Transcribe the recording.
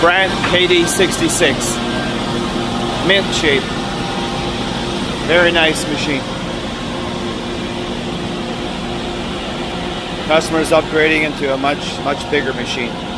Brandt KD66. Mint shape. Very nice machine. Customer's upgrading into a much bigger machine.